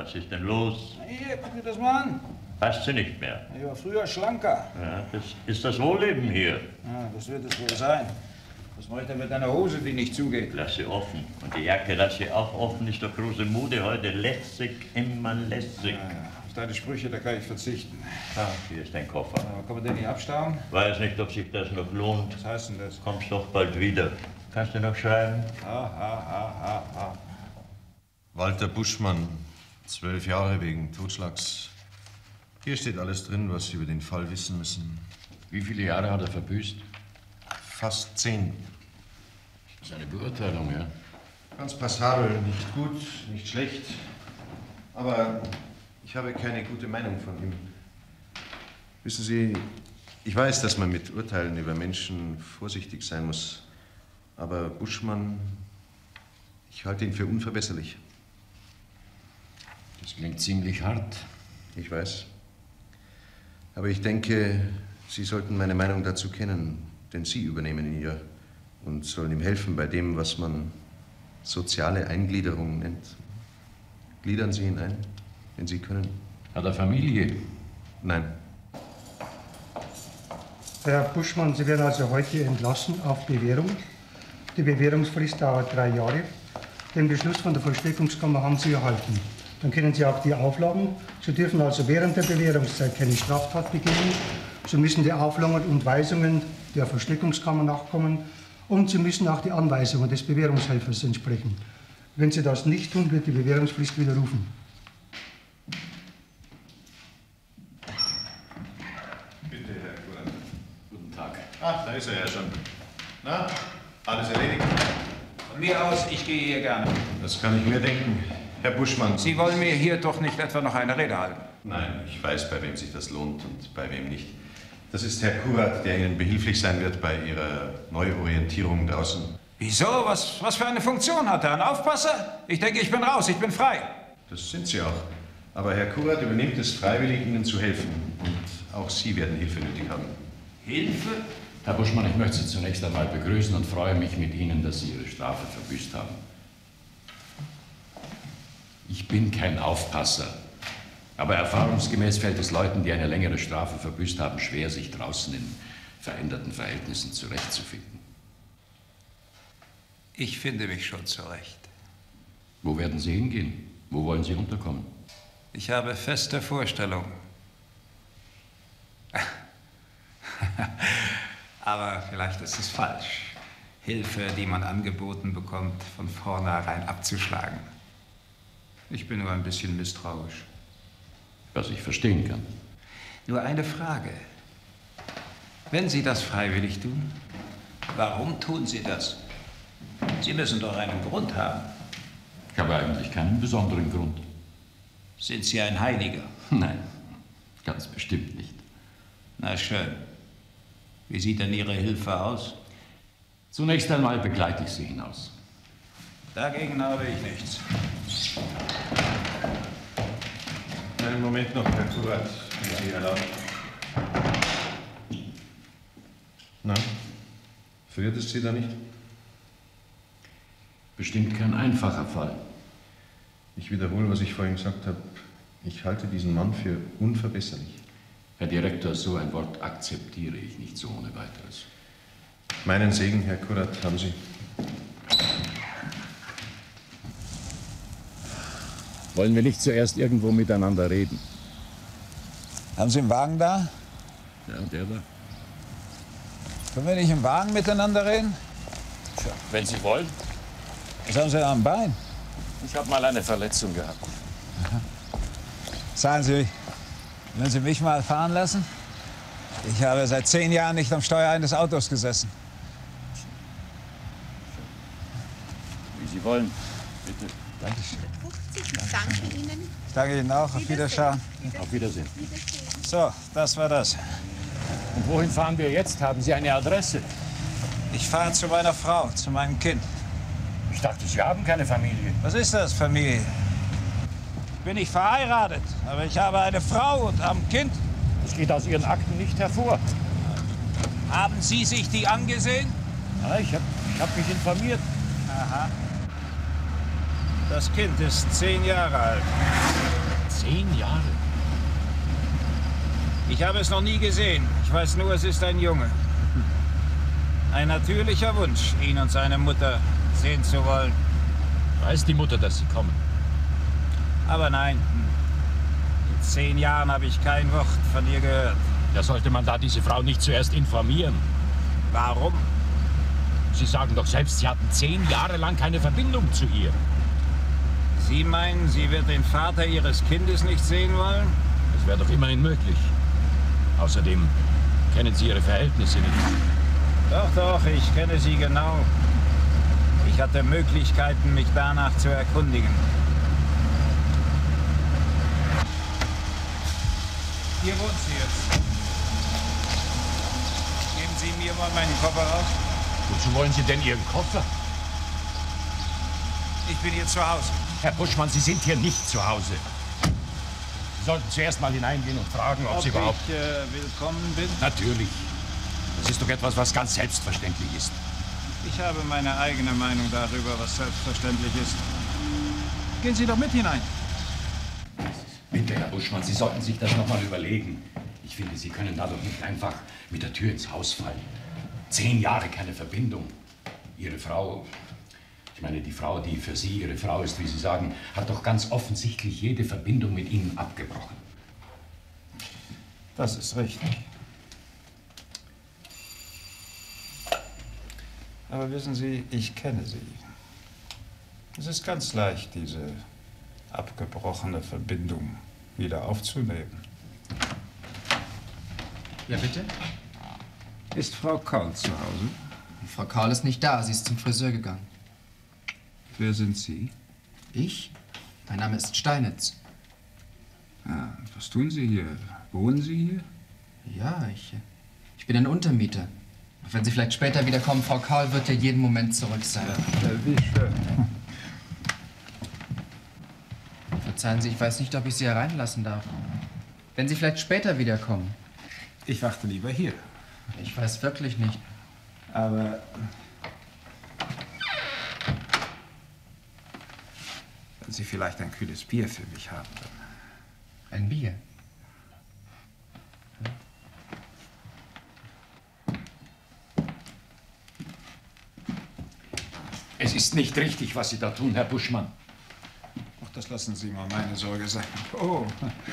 Was ist denn los? Hier, guck dir das mal an. Passt sie nicht mehr? Ich war früher schlanker. Ja, das ist das Wohlleben hier. Ja, das wird es wohl sein. Was mache ich denn mit deiner Hose, die nicht zugeht? Lass sie offen. Und die Jacke lass sie auch offen. Ist doch große Mode heute. Lässig, immer lässig. Ja, auf deine Sprüche, da kann ich verzichten. Ah, hier ist dein Koffer. Aber kann man den nicht abstauben? Weiß nicht, ob sich das noch lohnt. Was heißt denn das? Kommst doch bald wieder. Kannst du noch schreiben? Walter Buschmann, 12 Jahre wegen Totschlags. Hier steht alles drin, was Sie über den Fall wissen müssen. Wie viele Jahre hat er verbüßt? Fast 10. Das ist eine Beurteilung, ja? Ganz passabel, nicht gut, nicht schlecht. Aber ich habe keine gute Meinung von ihm. Wissen Sie, ich weiß, dass man mit Urteilen über Menschen vorsichtig sein muss. Aber Buschmann, ich halte ihn für unverbesserlich. Das klingt ziemlich hart. Ich weiß. Aber ich denke, Sie sollten meine Meinung dazu kennen, denn Sie übernehmen ihn ja und sollen ihm helfen bei dem, was man soziale Eingliederung nennt. Gliedern Sie ihn ein, wenn Sie können. Hat er Familie? Nein. Herr Buschmann, Sie werden also heute entlassen auf Bewährung. Die Bewährungsfrist dauert 3 Jahre. Den Beschluss von der Vollstreckungskammer haben Sie erhalten. Dann kennen Sie auch die Auflagen. Sie dürfen also während der Bewährungszeit keine Straftat begehen. Sie müssen die Auflagen und Weisungen der Vollstreckungskammer nachkommen. Und Sie müssen auch die Anweisungen des Bewährungshelfers entsprechen. Wenn Sie das nicht tun, wird die Bewährungsfrist widerrufen. Bitte, Herr Kurat. Guten Tag. Ach, da ist er ja schon. Na, alles erledigt? Von mir aus, ich gehe hier gerne. Das kann ich mir denken. Herr Buschmann. Sie wollen mir hier doch nicht etwa noch eine Rede halten? Nein, ich weiß, bei wem sich das lohnt und bei wem nicht. Das ist Herr Kurat, der Ihnen behilflich sein wird bei Ihrer Neuorientierung draußen. Wieso? Was für eine Funktion hat er? Ein Aufpasser? Ich denke, ich bin raus, ich bin frei. Das sind Sie auch. Aber Herr Kurat übernimmt es freiwillig, Ihnen zu helfen. Und auch Sie werden Hilfe nötig haben. Hilfe? Herr Buschmann, ich möchte Sie zunächst einmal begrüßen und freue mich mit Ihnen, dass Sie Ihre Strafe verbüßt haben. Ich bin kein Aufpasser. Aber erfahrungsgemäß fällt es Leuten, die eine längere Strafe verbüßt haben, schwer, sich draußen in veränderten Verhältnissen zurechtzufinden. Ich finde mich schon zurecht. Wo werden Sie hingehen? Wo wollen Sie unterkommen? Ich habe feste Vorstellungen. Aber vielleicht ist es falsch, Hilfe, die man angeboten bekommt, von vornherein abzuschlagen. Ich bin nur ein bisschen misstrauisch. Was ich verstehen kann. Nur eine Frage. Wenn Sie das freiwillig tun, warum tun Sie das? Sie müssen doch einen Grund haben. Ich habe eigentlich keinen besonderen Grund. Sind Sie ein Heiliger? Nein, ganz bestimmt nicht. Na schön. Wie sieht denn Ihre Hilfe aus? Zunächst einmal begleite ich Sie hinaus. Dagegen habe ich nichts. Einen Moment noch, Herr Kurat, wenn Sie erlauben. Na, verwirrt es Sie da nicht? Bestimmt kein einfacher Fall. Ich wiederhole, was ich vorhin gesagt habe. Ich halte diesen Mann für unverbesserlich. Herr Direktor, so ein Wort akzeptiere ich nicht so ohne weiteres. Meinen Segen, Herr Kurat, haben Sie. Wollen wir nicht zuerst irgendwo miteinander reden? Haben Sie einen Wagen da? Ja, der da. Können wir nicht im Wagen miteinander reden? Tja, wenn Sie wollen. Was haben Sie da am Bein? Ich habe mal eine Verletzung gehabt. Sagen Sie, wollen Sie mich mal fahren lassen? Ich habe seit 10 Jahren nicht am Steuer eines Autos gesessen. Wie Sie wollen. Bitte. Dankeschön. Ich danke Ihnen. Ich danke Ihnen auch. Auf Wiedersehen. Auf Wiedersehen. So, das war das. Und wohin fahren wir jetzt? Haben Sie eine Adresse? Ich fahre zu meiner Frau, zu meinem Kind. Ich dachte, Sie haben keine Familie. Was ist das, Familie? Bin ich verheiratet, aber ich habe eine Frau und habe ein Kind. Das geht aus Ihren Akten nicht hervor. Haben Sie sich die angesehen? Ja, ich hab mich informiert. Aha. Das Kind ist 10 Jahre alt. 10 Jahre? Ich habe es noch nie gesehen. Ich weiß nur, es ist ein Junge. Ein natürlicher Wunsch, ihn und seine Mutter sehen zu wollen. Weiß die Mutter, dass Sie kommen? Aber nein, in 10 Jahren habe ich kein Wort von ihr gehört. Ja, sollte man da diese Frau nicht zuerst informieren? Warum? Sie sagen doch selbst, Sie hatten 10 Jahre lang keine Verbindung zu ihr. Sie meinen, sie wird den Vater ihres Kindes nicht sehen wollen? Das wäre doch immerhin möglich. Außerdem kennen Sie Ihre Verhältnisse nicht. Doch, doch, ich kenne sie genau. Ich hatte Möglichkeiten, mich danach zu erkundigen. Hier wohnt sie jetzt. Geben Sie mir mal meinen Koffer raus. Wozu wollen Sie denn Ihren Koffer? Ich bin hier zu Hause. Herr Buschmann, Sie sind hier nicht zu Hause. Sie sollten zuerst mal hineingehen und fragen, ob Sie überhaupt... ich willkommen bin? Natürlich. Das ist doch etwas, was ganz selbstverständlich ist. Ich habe meine eigene Meinung darüber, was selbstverständlich ist. Gehen Sie doch mit hinein. Bitte, Herr Buschmann, Sie sollten sich das noch mal überlegen. Ich finde, Sie können da doch nicht einfach mit der Tür ins Haus fallen. 10 Jahre keine Verbindung. Ihre Frau, ich meine, die Frau, die für Sie Ihre Frau ist, wie Sie sagen, hat doch ganz offensichtlich jede Verbindung mit Ihnen abgebrochen. Das ist richtig. Aber wissen Sie, ich kenne Sie. Es ist ganz leicht, diese abgebrochene Verbindung wieder aufzunehmen. Ja, bitte? Ist Frau Kaul zu Hause? Frau Kaul ist nicht da. Sie ist zum Friseur gegangen. Wer sind Sie? Ich? Mein Name ist Steinitz. Ah, was tun Sie hier? Wohnen Sie hier? Ja, ich bin ein Untermieter. Wenn Sie vielleicht später wiederkommen, Frau Kaul wird ja jeden Moment zurück sein. Ja, wie schön. Verzeihen Sie, ich weiß nicht, ob ich Sie hereinlassen darf. Wenn Sie vielleicht später wiederkommen. Ich warte lieber hier. Ich weiß wirklich nicht. Aber wenn Sie vielleicht ein kühles Bier für mich haben. Ein Bier? Es ist nicht richtig, was Sie da tun, Herr Buschmann. Ach, das lassen Sie mal meine Sorge sein. Oh.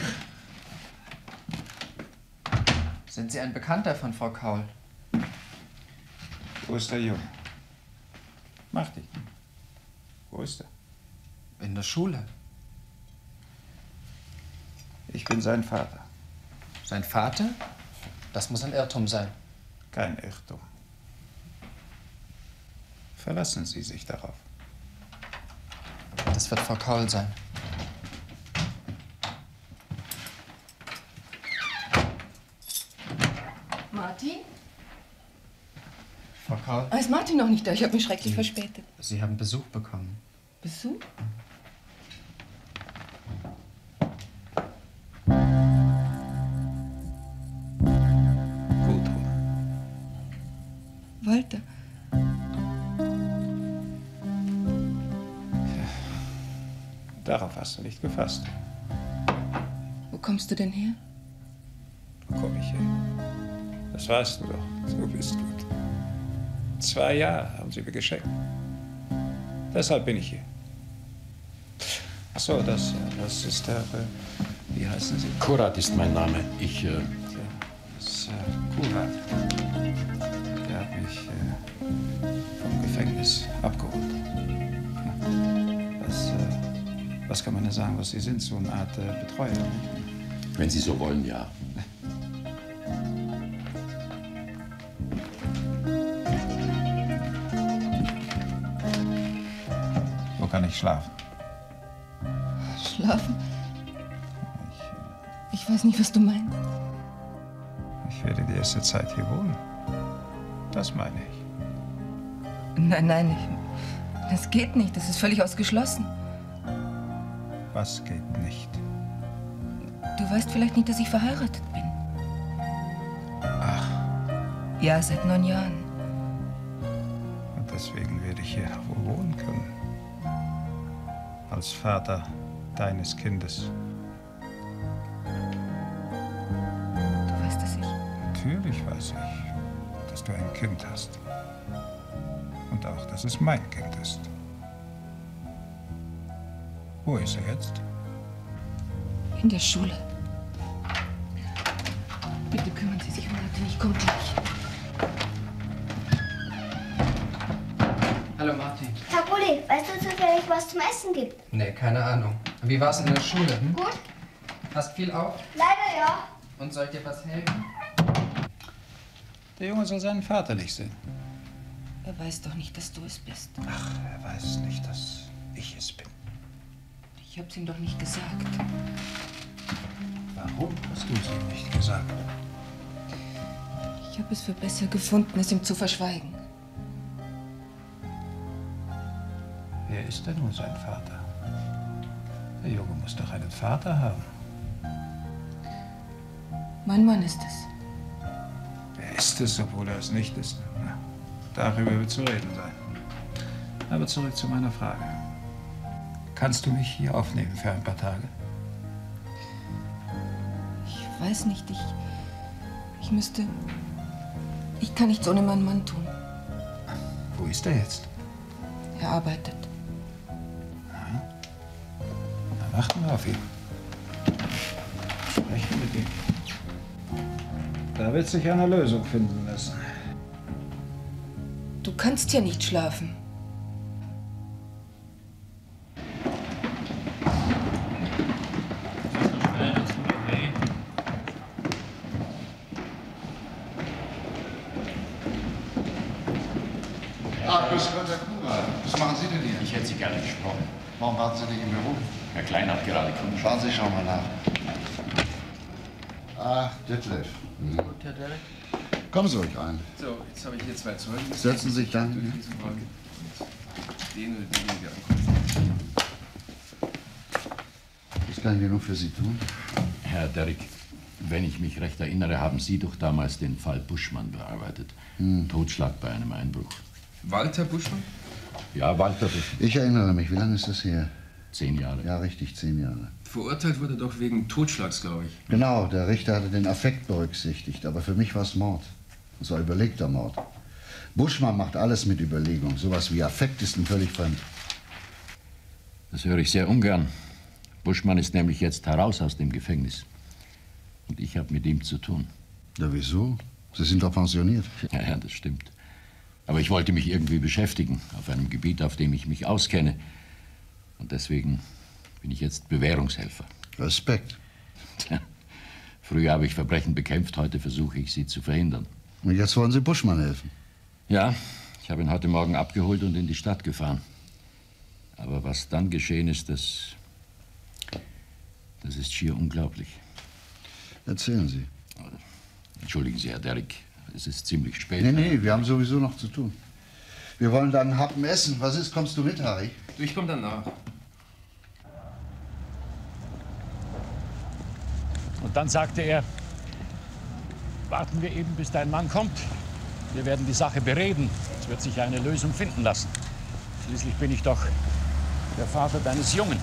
Sind Sie ein Bekannter von Frau Kaul? Wo ist der Junge? Mach dich. Wo ist er? In der Schule. Ich bin sein Vater. Sein Vater? Das muss ein Irrtum sein. Kein Irrtum. Verlassen Sie sich darauf. Das wird Frau Kaul sein. Martin? Frau Kaul, Ah, ist Martin noch nicht da? Ich habe mich schrecklich verspätet. Sie haben Besuch bekommen. Besuch? Gudrun. Walter. Darauf hast du nicht gefasst. Wo kommst du denn her? Wo komme ich her? Das weißt du doch. Du bist gut. 2 Jahre haben sie mir geschenkt. Deshalb bin ich hier. Ach so, das ist der, wie heißen Sie? Kurat ist mein Name. Ich, Das ist Kurat. Der hat mich vom Gefängnis abgeholt. Was kann man denn sagen, was Sie sind? So eine Art Betreuer. wenn Sie so wollen, ja. Wo kann ich schlafen? Schlafen? Ich weiß nicht, was du meinst. Ich werde die erste Zeit hier wohnen. Das meine ich. Nein, das geht nicht. Das ist völlig ausgeschlossen. Was geht nicht? Du weißt vielleicht nicht, dass ich verheiratet bin. Ach, Ja, seit 9 Jahren. und deswegen werde ich hier wohl wohnen können. als Vater deines Kindes. Du weißt es nicht. Natürlich weiß ich, dass du ein Kind hast. Und auch, dass es mein Kind ist. Wo ist er jetzt? In der Schule. Bitte kümmern Sie sich um Martin, ich komme gleich. Hallo Martin. Herr Bulli, weißt du zufällig, was zum Essen gibt? Nee, keine Ahnung. Wie war's in der Schule? Hm? Gut? Hast viel auf? Leider ja. Und soll ich dir was helfen? Der Junge soll seinen Vater nicht sehen. Er weiß doch nicht, dass du es bist. Ach, er weiß nicht, dass ich es bin. Ich hab's ihm doch nicht gesagt. Warum hast du es ihm nicht gesagt? Ich habe es für besser gefunden, es ihm zu verschweigen. Wer ist denn nun sein Vater? Der Junge muss doch einen Vater haben. Mein Mann ist es. Wer ist es, obwohl er es nicht ist? Na, darüber wird zu reden sein. Aber zurück zu meiner Frage. Kannst du mich hier aufnehmen für ein paar Tage? Ich weiß nicht, ich müsste... Ich kann nichts ohne meinen Mann tun. Wo ist er jetzt? Er arbeitet. Dann warten wir auf ihn. Sprechen mit ihm. Da wird sich eine Lösung finden lassen. Du kannst hier nicht schlafen. Grüß Gott, Herr Kuhn. Was machen Sie denn hier? Ich hätte Sie gerne gesprochen. Warum warten Sie nicht im Büro? Herr Klein hat gerade Kunden. Schauen Sie schon mal nach. Ah, Detlef. Gut, Herr Derek. Kommen Sie ruhig rein. So, jetzt habe ich hier 2 Zeugen. Setzen Sie sich dann. Den oder den wir angucken. Was kann ich denn nun für Sie tun? Herr Derrick, wenn ich mich recht erinnere, haben Sie doch damals den Fall Buschmann bearbeitet. Totschlag bei einem Einbruch. Walter Buschmann? Ja, Walter Buschmann. Ich erinnere mich. Wie lange ist das her? 10 Jahre. Ja, richtig, 10 Jahre. Verurteilt wurde er doch wegen Totschlags, glaube ich. Genau, der Richter hatte den Affekt berücksichtigt. Aber für mich war es Mord. Es war überlegter Mord. Buschmann macht alles mit Überlegung. Sowas wie Affekt ist ihm völlig fremd. Das höre ich sehr ungern. Buschmann ist nämlich jetzt heraus aus dem Gefängnis. Und ich habe mit ihm zu tun. Ja, wieso? Sie sind doch pensioniert. Ja, das stimmt. Aber ich wollte mich irgendwie beschäftigen, auf einem Gebiet, auf dem ich mich auskenne. Und deswegen bin ich jetzt Bewährungshelfer. Respekt. Tja, früher habe ich Verbrechen bekämpft, heute versuche ich, sie zu verhindern. Und jetzt wollen Sie Buschmann helfen? Ja, ich habe ihn heute Morgen abgeholt und in die Stadt gefahren. Aber was dann geschehen ist, das ist schier unglaublich. Erzählen Sie. Entschuldigen Sie, Herr Derrick, es ist ziemlich spät. Nee, wir haben sowieso noch zu tun. Wir wollen dann einen Happen essen. Was ist? Kommst du mit, Harry? Du, ich komme danach. Und dann sagte er, warten wir eben, bis dein Mann kommt. Wir werden die Sache bereden. Es wird sich eine Lösung finden lassen. Schließlich bin ich doch der Vater deines Jungen.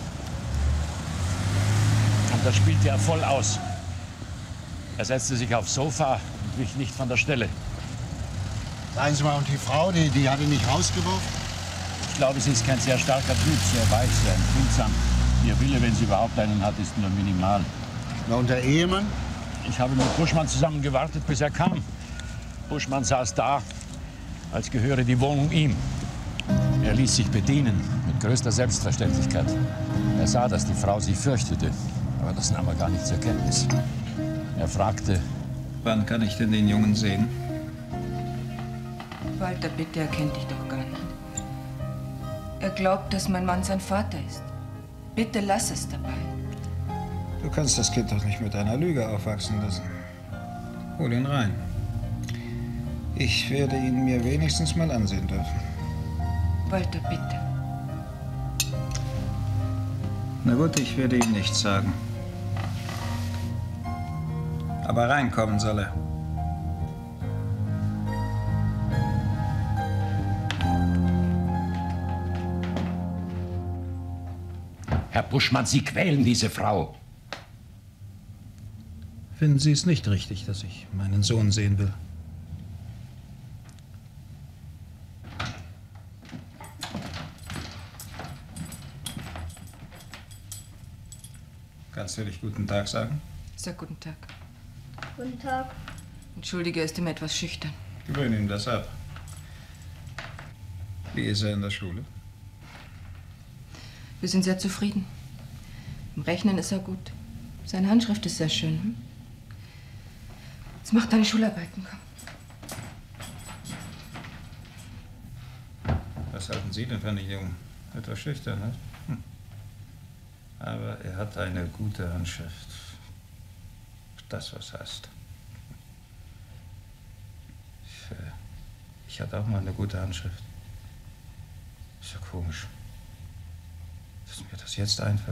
Und das spielte er voll aus. Er setzte sich aufs Sofa und wich nicht von der Stelle. Sagen Sie mal, und die Frau, die hat ihn nicht rausgeworfen? Ich glaube, sie ist kein sehr starker Typ, sehr weich, sehr empfindsam. Ihr Wille, wenn sie überhaupt einen hat, ist nur minimal. Na, und der Ehemann? Ich habe mit Buschmann zusammen gewartet, bis er kam. Buschmann saß da, als gehöre die Wohnung ihm. Er ließ sich bedienen, mit größter Selbstverständlichkeit. Er sah, dass die Frau sich fürchtete, aber das nahm er gar nicht zur Kenntnis. Er fragte, wann kann ich denn den Jungen sehen? Walter, bitte, er kennt dich doch gar nicht. Er glaubt, dass mein Mann sein Vater ist. Bitte lass es dabei. Du kannst das Kind doch nicht mit einer Lüge aufwachsen lassen. Hol ihn rein. Ich werde ihn mir wenigstens mal ansehen dürfen. Walter, bitte. Na gut, ich werde ihm nichts sagen. Aber reinkommen soll er. Herr Buschmann, Sie quälen diese Frau. Finden Sie es nicht richtig, dass ich meinen Sohn sehen will? Kannst du dich guten Tag sagen? Sag guten Tag. Guten Tag. Entschuldige, er ist immer etwas schüchtern. Gewöhne ihm das ab. Wie ist er in der Schule? Wir sind sehr zufrieden. Im Rechnen ist er gut. Seine Handschrift ist sehr schön. Hm? Jetzt mach deine Schularbeiten, komm. Was halten Sie denn von dem Jungen? Etwas schüchtern, ne? Aber er hat eine gute Handschrift. Das was heißt. Ich hatte auch mal eine gute Handschrift. Ist ja komisch, dass mir das jetzt einfällt.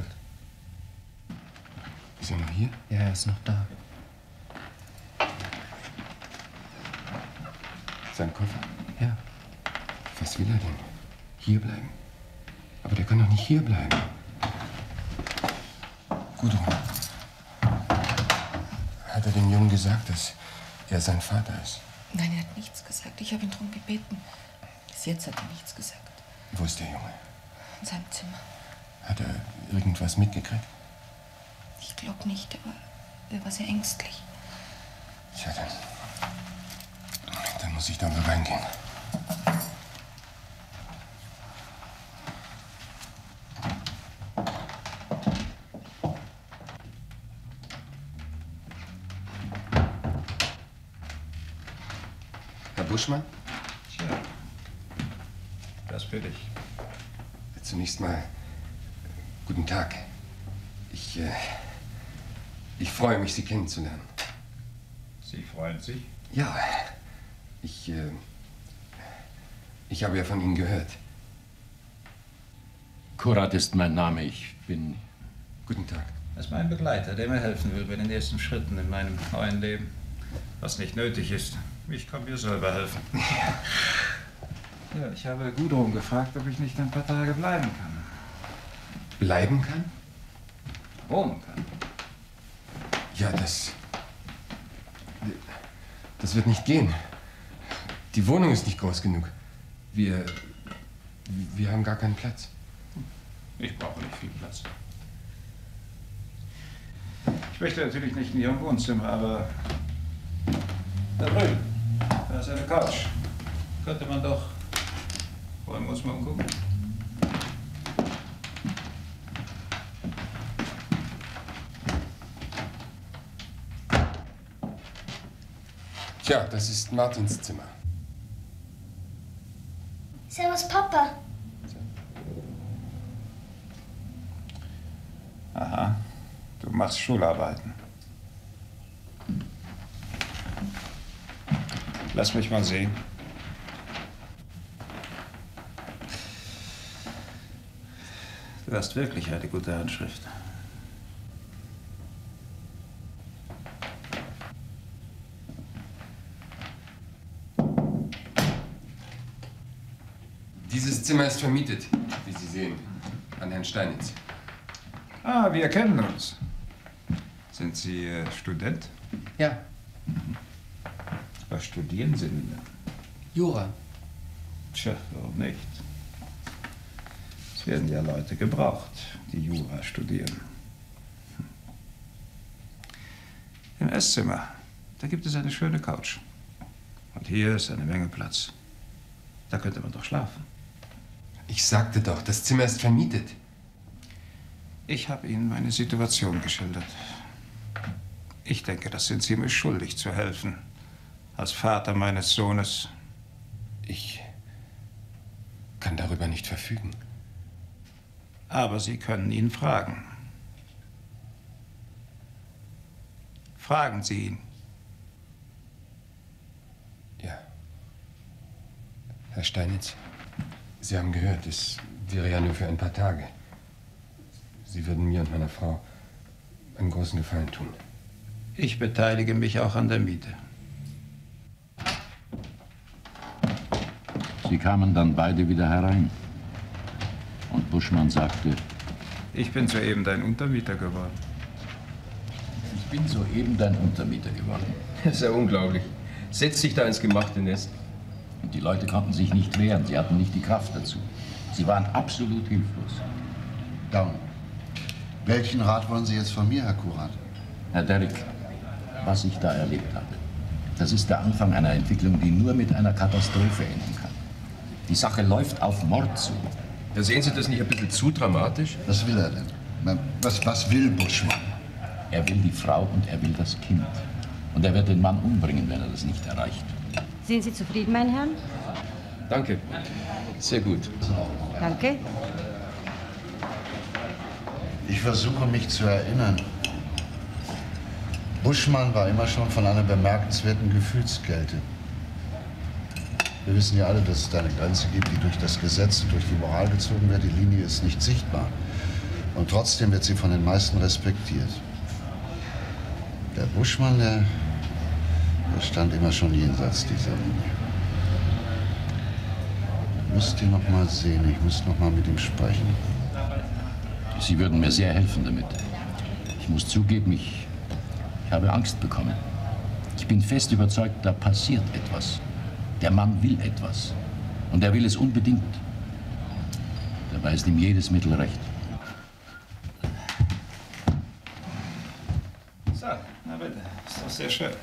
Ist er noch hier? Ja, er ist noch da. Sein Koffer? Ja. Was will er denn? Hier bleiben? Aber der kann doch nicht hier bleiben. Gudrun. Hat er dem Jungen gesagt, dass er sein Vater ist? Nein, er hat nichts gesagt. Ich habe ihn darum gebeten. Bis jetzt hat er nichts gesagt. Wo ist der Junge? In seinem Zimmer. Hat er irgendwas mitgekriegt? Ich glaube nicht, aber er war sehr ängstlich. Tja, dann muss ich da mal reingehen. Herr Buschmann? Tja, das bin ich. Zunächst mal guten Tag. Ich freue mich, Sie kennenzulernen. Sie freuen sich? Ja, ich habe ja von Ihnen gehört. Kurat ist mein Name. Ich bin... Guten Tag. Er ist mein Begleiter, der mir helfen will bei den ersten Schritten in meinem neuen Leben. Was nicht nötig ist. Ich kann mir selber helfen. Ja, ich habe Gudrun gefragt, ob ich nicht ein paar Tage bleiben kann. Bleiben kann? Wohnen kann. Ja, das wird nicht gehen. Die Wohnung ist nicht groß genug. Wir haben gar keinen Platz. Ich brauche nicht viel Platz. Ich möchte natürlich nicht in Ihrem Wohnzimmer, aber da drüben, da ist eine Couch. Könnte man doch... Wollen wir uns mal umgucken? Tja, das ist Martins Zimmer. Servus, Papa. Aha, du machst Schularbeiten. Lass mich mal sehen. Du hast wirklich eine gute Handschrift. Dieses Zimmer ist vermietet, wie Sie sehen, an Herrn Steinitz. Ah, wir kennen uns. Sind Sie Student? Ja. Was studieren Sie denn? Jura. Tja, warum nicht? Es werden ja Leute gebraucht, die Jura studieren. Im Esszimmer, da gibt es eine schöne Couch. Und hier ist eine Menge Platz. Da könnte man doch schlafen. Ich sagte doch, das Zimmer ist vermietet. Ich habe Ihnen meine Situation geschildert. Ich denke, das sind Sie mir schuldig zu helfen. Als Vater meines Sohnes. Ich kann darüber nicht verfügen. Aber Sie können ihn fragen. Fragen Sie ihn. Ja. Herr Steinitz, Sie haben gehört, es wäre ja nur für ein paar Tage. Sie würden mir und meiner Frau einen großen Gefallen tun. Ich beteilige mich auch an der Miete. Sie kamen dann beide wieder herein. Und Buschmann sagte... Ich bin soeben dein Untermieter geworden. Ich bin soeben dein Untermieter geworden. Das ist ja unglaublich. Setz dich da ins gemachte Nest. Und die Leute konnten sich nicht wehren. Sie hatten nicht die Kraft dazu. Sie waren absolut hilflos. Down. Welchen Rat wollen Sie jetzt von mir, Herr Kurat? Herr Derrick, was ich da erlebt habe, das ist der Anfang einer Entwicklung, die nur mit einer Katastrophe enden kann. Die Sache läuft auf Mord zu. Ja, sehen Sie das nicht ein bisschen zu dramatisch? Was will er denn? Was will Buschmann? Er will die Frau und er will das Kind. Und er wird den Mann umbringen, wenn er das nicht erreicht. Sind Sie zufrieden, mein Herr? Danke. Sehr gut. Danke. Ich versuche mich zu erinnern. Buschmann war immer schon von einer bemerkenswerten Gefühlskälte. Wir wissen ja alle, dass es da eine Grenze gibt, die durch das Gesetz und durch die Moral gezogen wird. Die Linie ist nicht sichtbar. Und trotzdem wird sie von den meisten respektiert. Der Buschmann, der stand immer schon jenseits dieser Linie. Ich müsste ihn noch mal sehen, ich müsste noch mal mit ihm sprechen. Sie würden mir sehr helfen damit. Ich muss zugeben, ich habe Angst bekommen. Ich bin fest überzeugt, da passiert etwas. Der Mann will etwas. Und er will es unbedingt. Dabei ist ihm jedes Mittel recht. So, na bitte. Ist doch sehr schön.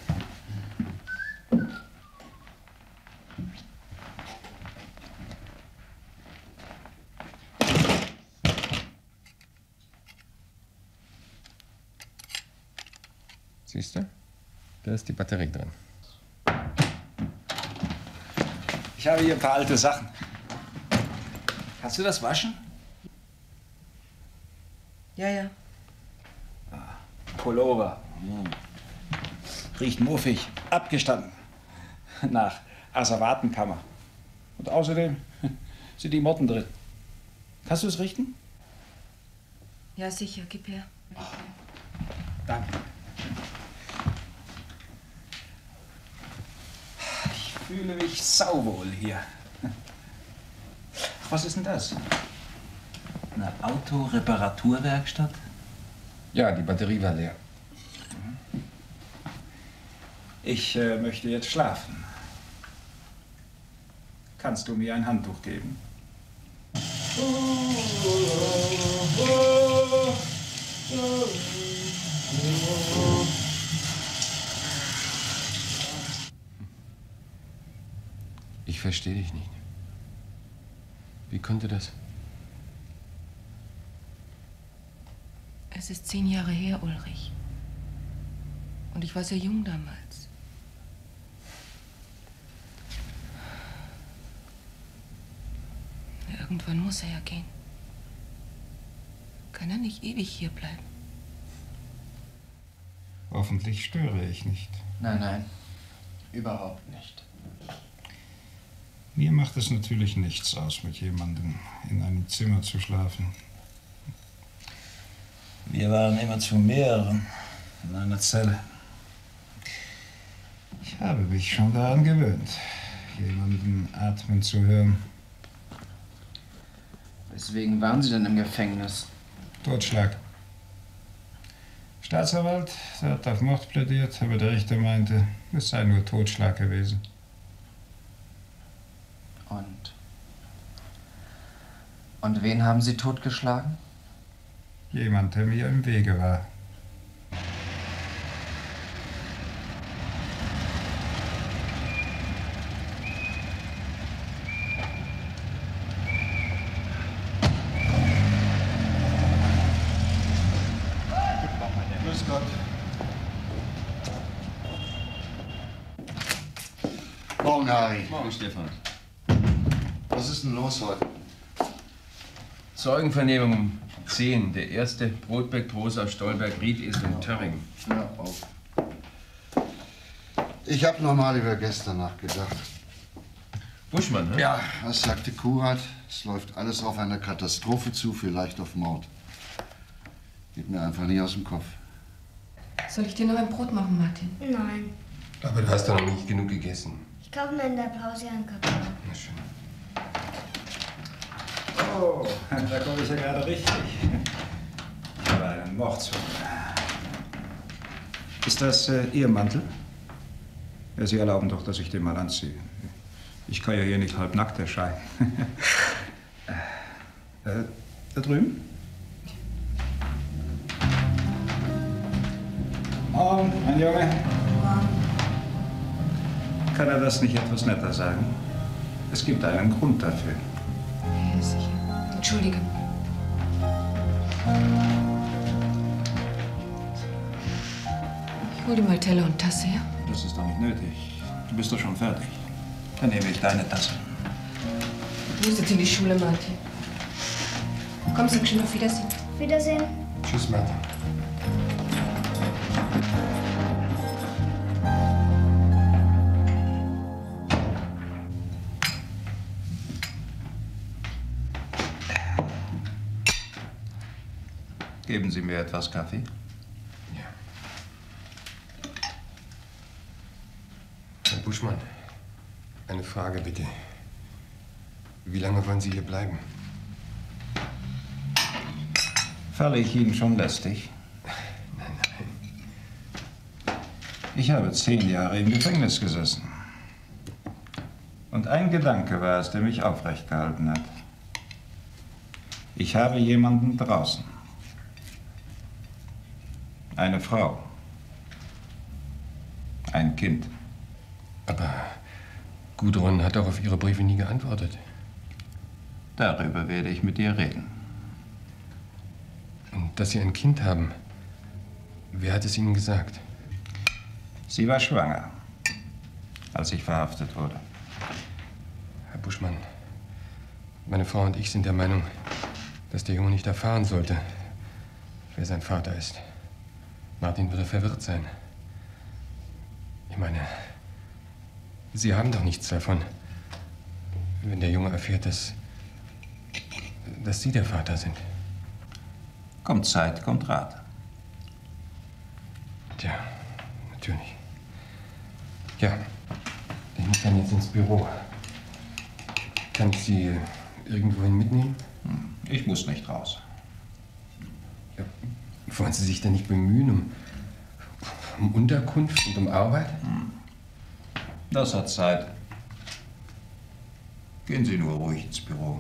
Siehst du? Da ist die Batterie drin. Ich habe hier ein paar alte Sachen. Kannst du das waschen? Ja, ja. Pullover. Riecht muffig. Abgestanden. Nach Asservatenkammer. Und außerdem sind die Motten drin. Kannst du es richten? Ja, sicher. Gib her. Danke. Ich fühle mich sauwohl hier. Ach, was ist denn das? Eine Autoreparaturwerkstatt? Ja, die Batterie war leer. Ich möchte jetzt schlafen. Kannst du mir ein Handtuch geben? Ich verstehe dich nicht. Wie konnte das? Es ist 10 Jahre her, Ulrich. Und ich war sehr jung damals. Irgendwann muss er ja gehen. Kann er nicht ewig hier bleiben? Hoffentlich störe ich nicht. Nein, nein. Überhaupt nicht. Mir macht es natürlich nichts aus, mit jemandem in einem Zimmer zu schlafen. Wir waren immer zu mehreren in einer Zelle. Ich habe mich schon daran gewöhnt, jemanden atmen zu hören. Weswegen waren Sie denn im Gefängnis? Totschlag. Staatsanwalt, der hat auf Mord plädiert, aber der Richter meinte, es sei nur Totschlag gewesen. Und wen haben Sie totgeschlagen? Jemand, der mir im Wege war. Grüß Gott. Morgen, Harry. Morgen, Stefan. Was ist denn los heute? Zeugenvernehmung um 10. Der erste Brotbeck, Prosa, Stolberg, Ried ist in Töring. Ja, auf. Ich habe nochmal über gestern nachgedacht. Buschmann, ne? Ja, was sagte Kurat? Es läuft alles auf eine Katastrophe zu, vielleicht auf Mord. Geht mir einfach nie aus dem Kopf. Soll ich dir noch ein Brot machen, Martin? Nein. Aber du hast doch noch nicht genug gegessen. Ich kaufe mir in der Pause einen Kakao. Na schön. Oh, da komme ich ja gerade richtig. Ein Mordsfall. Ist das Ihr Mantel? Ja, Sie erlauben doch, dass ich den mal anziehe. Ich kann ja hier nicht halbnackt erscheinen. Da drüben? Morgen, mein Junge. Kann er das nicht etwas netter sagen? Es gibt einen Grund dafür. Ja, sicher. Entschuldige. Ich hol dir mal Teller und Tasse, ja? Das ist doch nicht nötig. Du bist doch schon fertig. Dann nehme ich deine Tasse. Du musst jetzt in die Schule, Martin. Komm, sag schon auf Wiedersehen. Wiedersehen. Tschüss, Martin. Geben Sie mir etwas Kaffee? Ja. Herr Buschmann, eine Frage bitte. Wie lange wollen Sie hier bleiben? Falle ich Ihnen schon lästig? Nein, nein. Ich habe 10 Jahre im Gefängnis gesessen. Und ein Gedanke war es, der mich aufrecht gehalten hat. Ich habe jemanden draußen. Eine Frau. Ein Kind. Aber Gudrun hat doch auf Ihre Briefe nie geantwortet. Darüber werde ich mit ihr reden. Und dass Sie ein Kind haben, wer hat es Ihnen gesagt? Sie war schwanger, als ich verhaftet wurde. Herr Buschmann, meine Frau und ich sind der Meinung, dass der Junge nicht erfahren sollte, wer sein Vater ist. Martin würde verwirrt sein. Ich meine, Sie haben doch nichts davon, wenn der Junge erfährt, dass Sie der Vater sind. Kommt Zeit, kommt Rat. Tja, natürlich. Ja, ich muss dann jetzt ins Büro. Kann ich Sie irgendwohin mitnehmen? Ich muss nicht raus. Ja, wollen Sie sich denn nicht bemühen um Unterkunft und um Arbeit? Das hat Zeit. Gehen Sie nur ruhig ins Büro.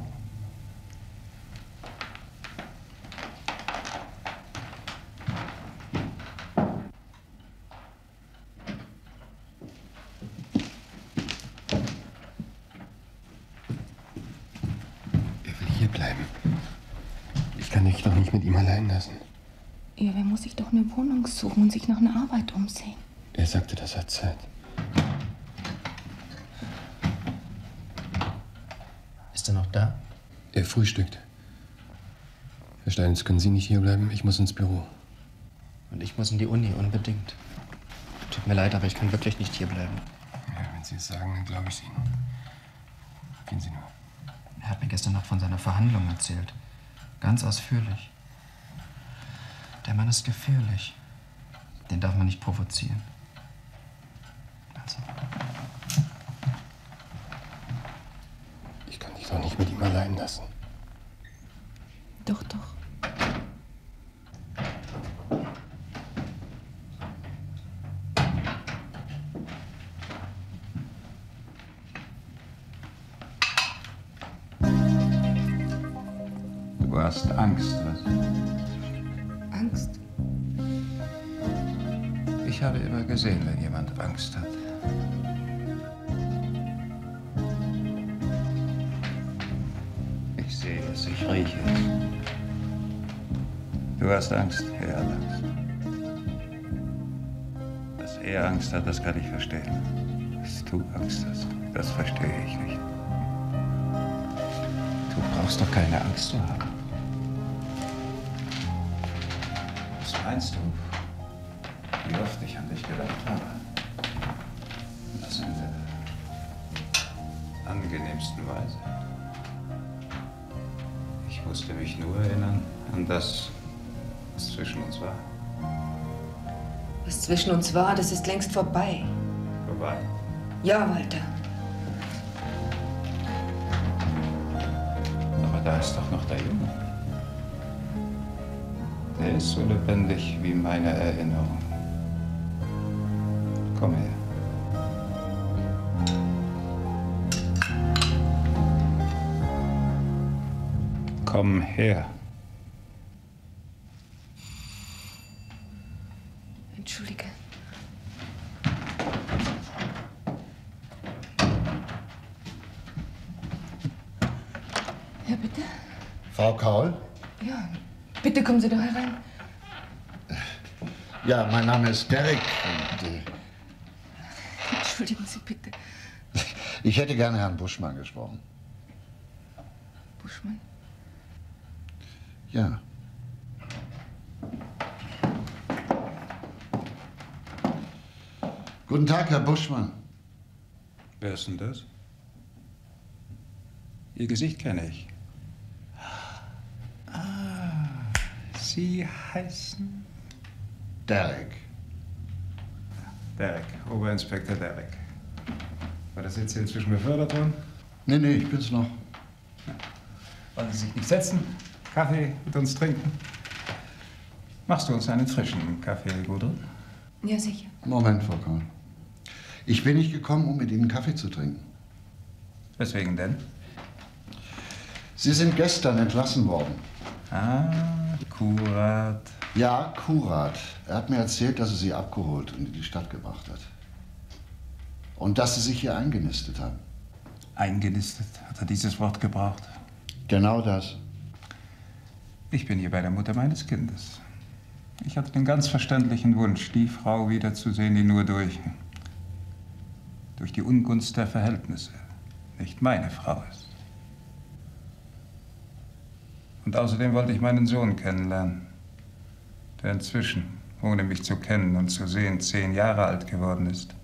Er will hier bleiben. Ich kann dich doch nicht mit ihm allein lassen. Ja, wer muss sich doch eine Wohnung suchen und sich nach einer Arbeit umsehen? Er sagte, das hat Zeit. Ist er noch da? Er frühstückt. Herr Steinitz, können Sie nicht hier bleiben? Ich muss ins Büro. Und ich muss in die Uni, unbedingt. Tut mir leid, aber ich kann wirklich nicht hier bleiben. Ja, wenn Sie es sagen, dann glaube ich es Ihnen. Gehen Sie nur. Er hat mir gestern Nacht von seiner Verhandlung erzählt. Ganz ausführlich. Der Mann ist gefährlich. Den darf man nicht provozieren. Also. Ich kann dich doch nicht mit ihm allein lassen. Doch, doch. Du hast Angst, was? Angst? Ich habe immer gesehen, wenn jemand Angst hat. Ich sehe es, ich rieche es. Du hast Angst, er hat Angst. Dass er Angst hat, das kann ich verstehen. Dass du Angst hast, das verstehe ich nicht. Du brauchst doch keine Angst zu haben. Was meinst du? Wie oft ich an dich gedacht habe. Das in der angenehmsten Weise. Ich musste mich nur erinnern an das, was zwischen uns war. Was zwischen uns war, das ist längst vorbei. Vorbei? Ja, Walter. Aber da ist doch noch der Junge. Er ist so lebendig wie meine Erinnerung. Komm her. Komm her. Entschuldige. Ja, bitte? Frau Kaul? Ja, bitte kommen Sie doch herein. Ja, mein Name ist Derek und Entschuldigen Sie bitte. ich hätte gerne Herrn Buschmann gesprochen. Buschmann? Ja. Guten Tag, Herr Buschmann. Wer ist denn das? Ihr Gesicht kenne ich. Ah, Sie heißen? Derek. Derek, Oberinspektor Derek. War das jetzt inzwischen befördert worden? Nee, ich bin's noch. Wollen Sie sich nicht setzen? Kaffee mit uns trinken? Machst du uns einen frischen Kaffee, Gudrun? Ja, sicher. Moment, Frau Kaul. Ich bin nicht gekommen, um mit Ihnen Kaffee zu trinken. Weswegen denn? Sie sind gestern entlassen worden. Ah, Kurat. Ja, Kurat. Er hat mir erzählt, dass er Sie abgeholt und in die Stadt gebracht hat. Und dass Sie sich hier eingenistet haben. Eingenistet, hat er dieses Wort gebraucht? Genau das. Ich bin hier bei der Mutter meines Kindes. Ich hatte den ganz verständlichen Wunsch, die Frau wiederzusehen, die nur durch die Ungunst der Verhältnisse nicht meine Frau ist. Und außerdem wollte ich meinen Sohn kennenlernen, der inzwischen, ohne mich zu kennen und zu sehen, 10 Jahre alt geworden ist.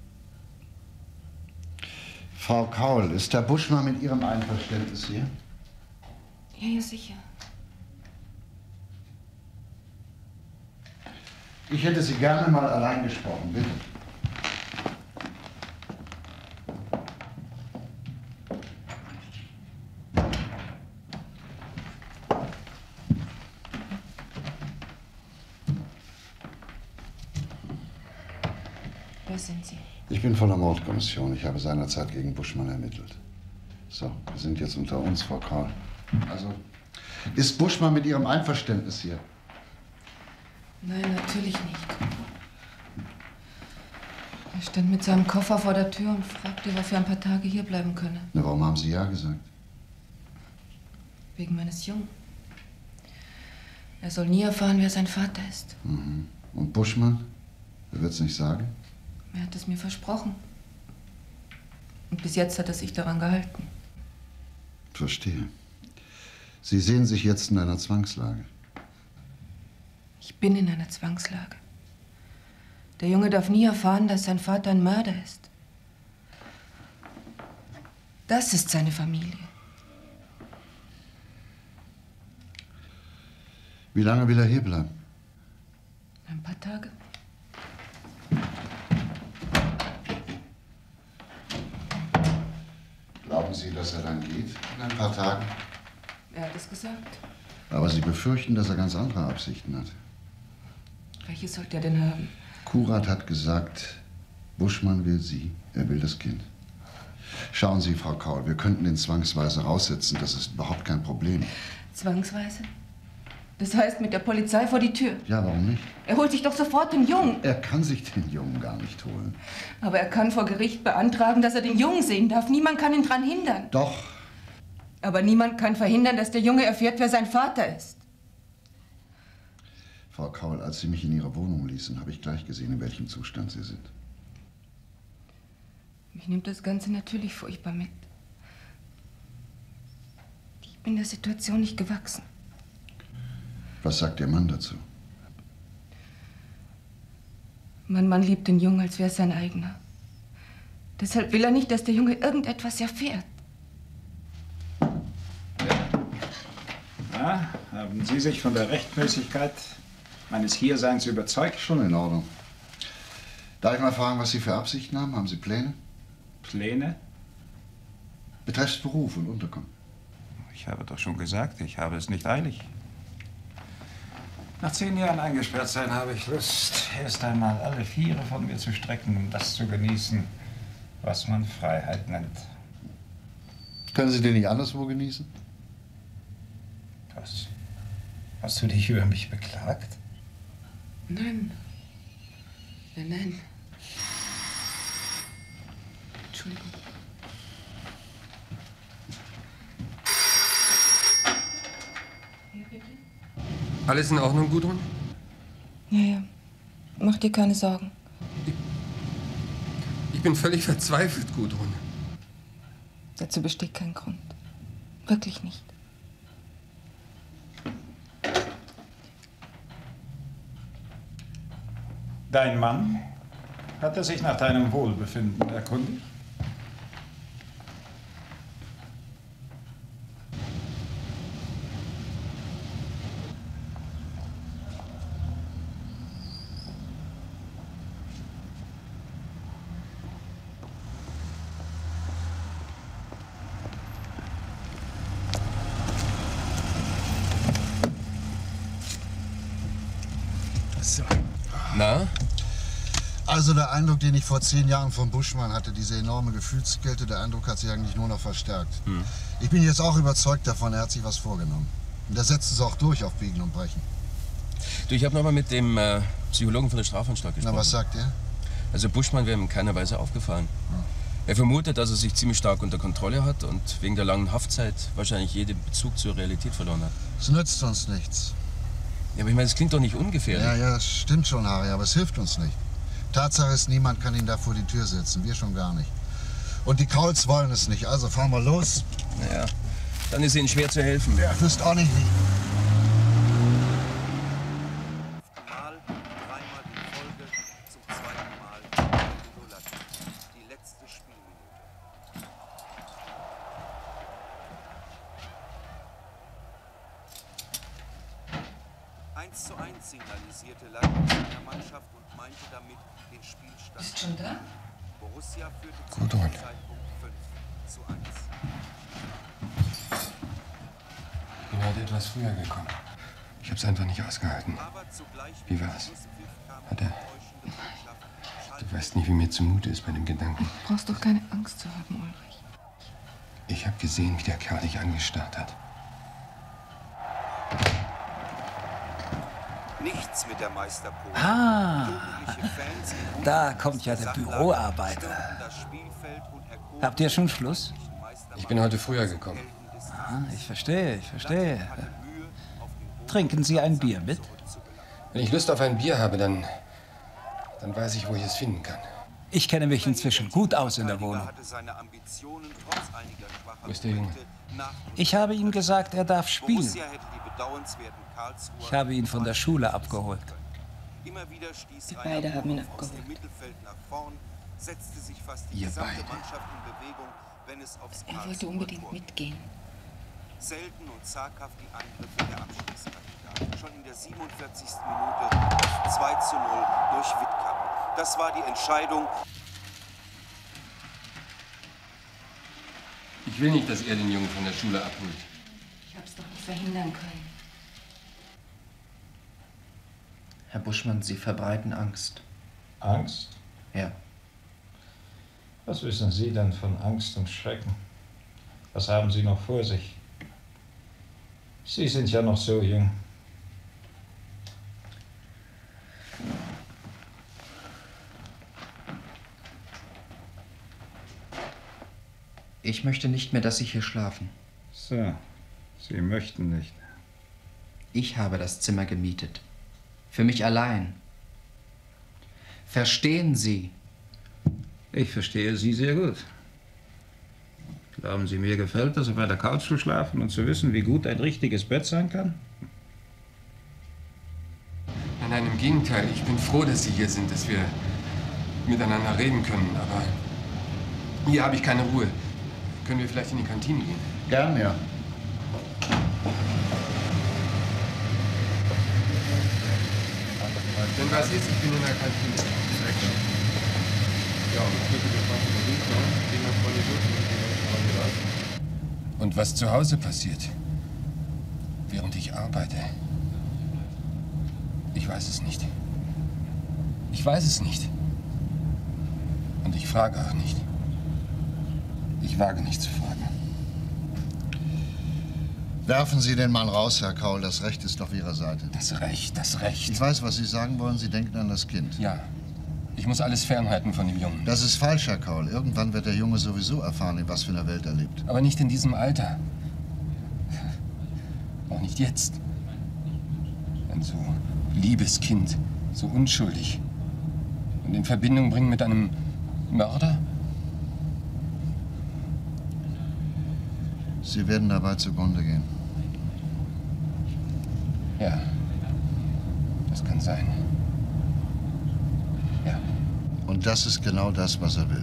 Frau Kaul, ist Herr Buschmann mit Ihrem Einverständnis hier? Ja, sicher. Ich hätte Sie gerne mal allein gesprochen, bitte. Wer sind Sie? Ich bin von der Mordkommission. Ich habe seinerzeit gegen Buschmann ermittelt. So, wir sind jetzt unter uns, Frau Kaul. Also, ist Buschmann mit Ihrem Einverständnis hier? Nein, natürlich nicht. Er stand mit seinem Koffer vor der Tür und fragte, ob er für ein paar Tage hier bleiben könne. Na, warum haben Sie ja gesagt? Wegen meines Jungen. Er soll nie erfahren, wer sein Vater ist. Mhm. Und Buschmann? Er wird's nicht sagen? Er hat es mir versprochen. Und bis jetzt hat er sich daran gehalten. Verstehe. Sie sehen sich jetzt in einer Zwangslage. Ich bin in einer Zwangslage. Der Junge darf nie erfahren, dass sein Vater ein Mörder ist. Das ist seine Familie. Wie lange will er hier bleiben? Ein paar Tage. Glauben Sie, dass er dann geht in ein paar Tagen? Er hat es gesagt. Aber Sie befürchten, dass er ganz andere Absichten hat. Welche sollte er denn haben? Kurat hat gesagt, Buschmann will Sie, er will das Kind. Schauen Sie, Frau Kaul, wir könnten ihn zwangsweise raussetzen, das ist überhaupt kein Problem. Zwangsweise? Das heißt, mit der Polizei vor die Tür. Ja, warum nicht? Er holt sich doch sofort den Jungen. Er kann sich den Jungen gar nicht holen. Aber er kann vor Gericht beantragen, dass er den Jungen sehen darf. Niemand kann ihn daran hindern. Doch. Aber niemand kann verhindern, dass der Junge erfährt, wer sein Vater ist. Frau Kaul, als Sie mich in Ihre Wohnung ließen, habe ich gleich gesehen, in welchem Zustand Sie sind. Mich nimmt das Ganze natürlich furchtbar mit. Ich bin der Situation nicht gewachsen. Was sagt Ihr Mann dazu? Mein Mann liebt den Jungen, als wäre es sein eigener. Deshalb will er nicht, dass der Junge irgendetwas erfährt. Ja, haben Sie sich von der Rechtmäßigkeit meines Hierseins überzeugt? Schon in Ordnung. Darf ich mal fragen, was Sie für Absichten haben? Haben Sie Pläne? Pläne? Betreffs Beruf und Unterkommen. Ich habe doch schon gesagt, ich habe es nicht eilig. Nach 10 Jahren eingesperrt sein habe ich Lust, erst einmal alle Viere von mir zu strecken, um das zu genießen, was man Freiheit nennt. Können Sie den nicht anderswo genießen? Was? Hast du dich über mich beklagt? Nein. Nein. Entschuldigung. Alles in Ordnung, Gudrun? Ja. Mach dir keine Sorgen. Ich bin völlig verzweifelt, Gudrun. Dazu besteht kein Grund. Wirklich nicht. Dein Mann? Hat er sich nach deinem Wohlbefinden erkundigt? So. Na? Also der Eindruck, den ich vor 10 Jahren von Buschmann hatte, diese enorme Gefühlskälte, der Eindruck hat sich eigentlich nur noch verstärkt. Ich bin jetzt auch überzeugt davon, er hat sich was vorgenommen. Und er setzt es auch durch auf Biegen und Brechen. Du, ich habe nochmal mit dem Psychologen von der Strafanstalt gesprochen. Na, was sagt er? Also Buschmann wäre in keiner Weise aufgefallen. Er vermutet, dass er sich ziemlich stark unter Kontrolle hat und wegen der langen Haftzeit wahrscheinlich jeden Bezug zur Realität verloren hat. Es nützt uns nichts. Ja, aber ich meine, das klingt doch nicht ungefährlich. Ja, das stimmt schon, Harry, aber es hilft uns nicht. Tatsache ist, niemand kann ihn da vor die Tür setzen, wir schon gar nicht. Und die Krauls wollen es nicht, also fahren wir los. Naja, dann ist ihnen schwer zu helfen. Ja, ich wüsste auch nicht wie. signalisierte Leitung seiner Mannschaft und meinte damit den Spielstand. Ist schon da? Borussia führte zu Gudrun. diesem Zeitpunkt 5:1. Ich bin heute etwas früher gekommen. Ich habe es einfach nicht ausgehalten. Wie war's? Hat er... Du weißt nicht, wie mir zumute ist bei dem Gedanken. Du brauchst doch keine Angst zu haben, Ulrich. Ich habe gesehen, wie der Kerl dich angestarrt hat. Nichts mit der Meisterpose. Ah, Jugendliche Fans in da kommt ja der Sachlage Büroarbeiter. stürmten das Spielfeld und erkoren Habt ihr schon Schluss? Ich bin heute früher gekommen. Ah, ich verstehe. Trinken Sie ein Bier mit? Wenn ich Lust auf ein Bier habe, dann weiß ich, wo ich es finden kann. Ich kenne mich inzwischen gut aus in der Wohnung. hatte seine Ambitionen trotz einiger schwacher Wo ist der Junge? Momente nach Ich habe ihm gesagt, er darf spielen. Borussia hätte die bedauernswerten Karlsruher Ich habe ihn von der Schule abgeholt. Immer wieder stieß Wir Rainer beide haben ihn Baumann aus abgeholt. dem Mittelfeld nach vorn, setzte sich fast die Ihr gesamte beide. Mannschaft in Bewegung, wenn es aufs Er wollte Karlsruher unbedingt Tor mitgehen. ging. Selten und zaghaft die Angriffe der Abschlusskandidaten. Schon in der 47. Minute 2:0 durch Wittkamp. Das war die Entscheidung. Ich will nicht, dass er den Jungen von der Schule abholt. Ich hab's doch nicht verhindern können. Herr Buschmann, Sie verbreiten Angst. Angst? Ja. Was wissen Sie denn von Angst und Schrecken? Was haben Sie noch vor sich? Sie sind ja noch so jung. Ich möchte nicht mehr, dass Sie hier schlafen. So, Sie möchten nicht. Ich habe das Zimmer gemietet. Für mich allein. Verstehen Sie? Ich verstehe Sie sehr gut. Glauben Sie, mir gefällt das, auf einer Couch zu schlafen und zu wissen, wie gut ein richtiges Bett sein kann? Nein, im Gegenteil. Ich bin froh, dass Sie hier sind, dass wir miteinander reden können. Aber hier habe ich keine Ruhe. Können wir vielleicht in die Kantine gehen? Gern, ja. Wenn was ist, ich bin in der Kantine. Und was zu Hause passiert, während ich arbeite, Ich weiß es nicht. Ich weiß es nicht. Und ich frage auch nicht. Ich wage nicht zu fragen. Werfen Sie den Mann raus, Herr Kaul. Das Recht ist auf Ihrer Seite. Das Recht, das Recht. Ich weiß, was Sie sagen wollen. Sie denken an das Kind. Ja. Ich muss alles fernhalten von dem Jungen. Das ist falsch, Herr Kaul. Irgendwann wird der Junge sowieso erfahren, in was für einer Welt er lebt. Aber nicht in diesem Alter. Auch nicht jetzt. Ein so liebes Kind, so unschuldig. Und in Verbindung bringen mit einem Mörder? Sie werden dabei zugrunde gehen. Ja, das kann sein. Ja. Und das ist genau das, was er will.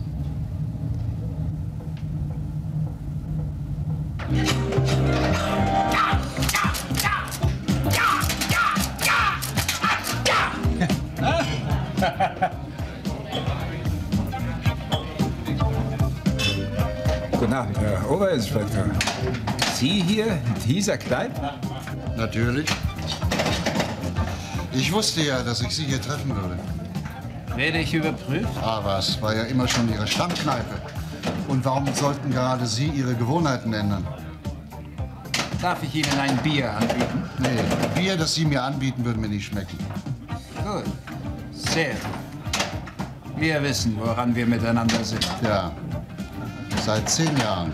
Guten Abend, Herr Oberinspektor. Sie hier in dieser Kneipe? Natürlich. Ich wusste ja, dass ich Sie hier treffen würde. Werde ich überprüft? Ah, was? War ja immer schon Ihre Stammkneipe. Und warum sollten gerade Sie Ihre Gewohnheiten ändern? Darf ich Ihnen ein Bier anbieten? Nee, Bier, das Sie mir anbieten, würde mir nicht schmecken. Gut. Sehr gut. Wir wissen, woran wir miteinander sind. Ja. Seit 10 Jahren.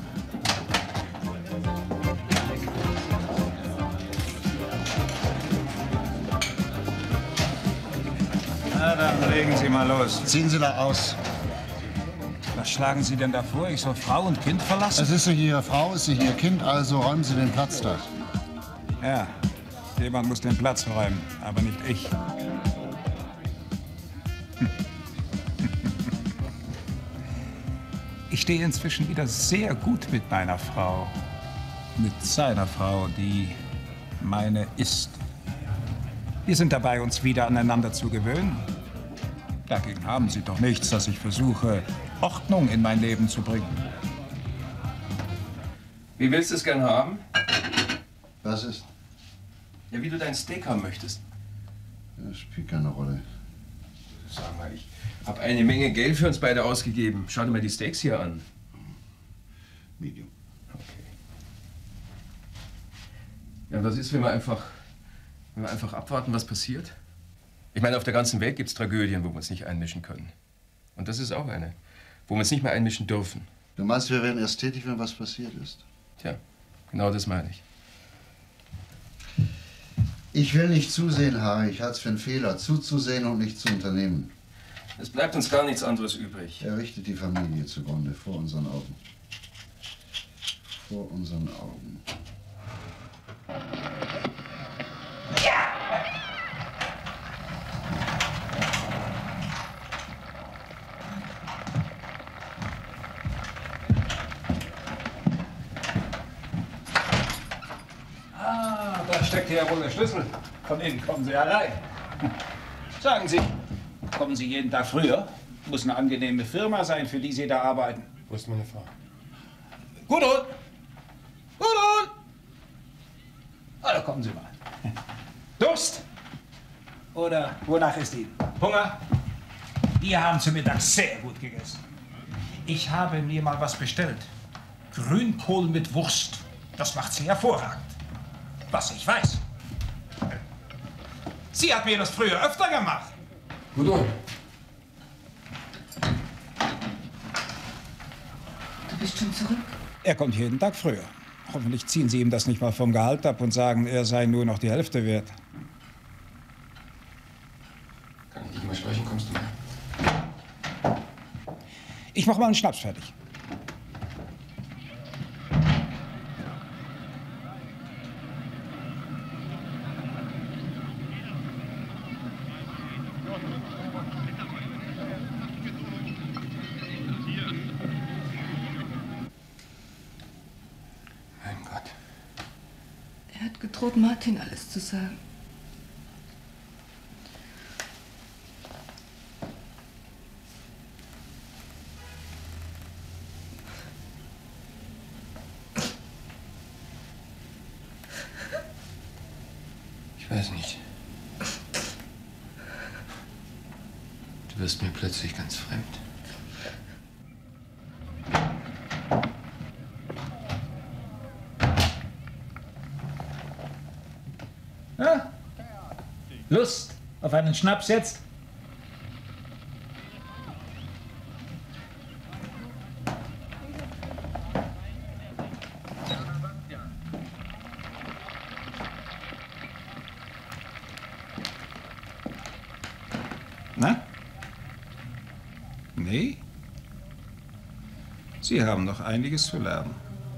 Na, dann legen Sie mal los. Ziehen Sie da aus. Was schlagen Sie denn da vor? Ich soll Frau und Kind verlassen? Es ist nicht Ihre Frau, es ist nicht Ihr Kind, also räumen Sie den Platz da. Ja, jemand muss den Platz räumen, aber nicht ich. Ich stehe inzwischen wieder sehr gut mit meiner Frau. Mit seiner Frau, die meine ist. Wir sind dabei, uns wieder aneinander zu gewöhnen. Dagegen haben Sie doch nichts, dass ich versuche, Ordnung in mein Leben zu bringen. Wie willst du es gern haben? Was ist? Ja, wie du dein Steak haben möchtest. Das spielt keine Rolle. Sag mal, ich habe eine Menge Geld für uns beide ausgegeben. Schau dir mal die Steaks hier an. Medium. Okay. Ja, was ist, wenn wir einfach abwarten, was passiert? Ich meine, auf der ganzen Welt gibt es Tragödien, wo wir uns nicht einmischen können. Und das ist auch eine, wo wir uns nicht mehr einmischen dürfen. Du meinst, wir werden erst tätig, wenn was passiert ist? Tja, genau das meine ich. Ich will nicht zusehen, Harry. Ich halte es für einen Fehler, zuzusehen und nicht zu unternehmen. Es bleibt uns gar nichts anderes übrig. Er richtet die Familie zugrunde, vor unseren Augen. Vor unseren Augen. Ah, da steckt ja wohl der Schlüssel. Von innen kommen Sie herein. Sagen Sie, kommen Sie jeden Tag früher? Muss eine angenehme Firma sein, für die Sie da arbeiten. Wo ist meine Frau? Gudrun! Gudrun! Ah, da kommen Sie mal. Durst? Oder wonach ist Ihnen? Hunger? Wir haben zu Mittag sehr gut gegessen. Ich habe mir mal was bestellt. Grünkohl mit Wurst. Das macht sie hervorragend. Was ich weiß. Sie hat mir das früher öfter gemacht. Gudrun. Du bist schon zurück? Er kommt jeden Tag früher. Hoffentlich ziehen Sie ihm das nicht mal vom Gehalt ab und sagen, er sei nur noch die Hälfte wert. Kann ich dich mal sprechen? Kommst du mal? Ich mach mal einen Schnaps fertig. Mein Gott. Er hat gedroht, Martin alles zu sagen. Ich weiß nicht. Du wirst mir plötzlich ganz fremd. Ja? Lust auf einen Schnaps jetzt? Na? Nee? Sie haben noch einiges zu lernen.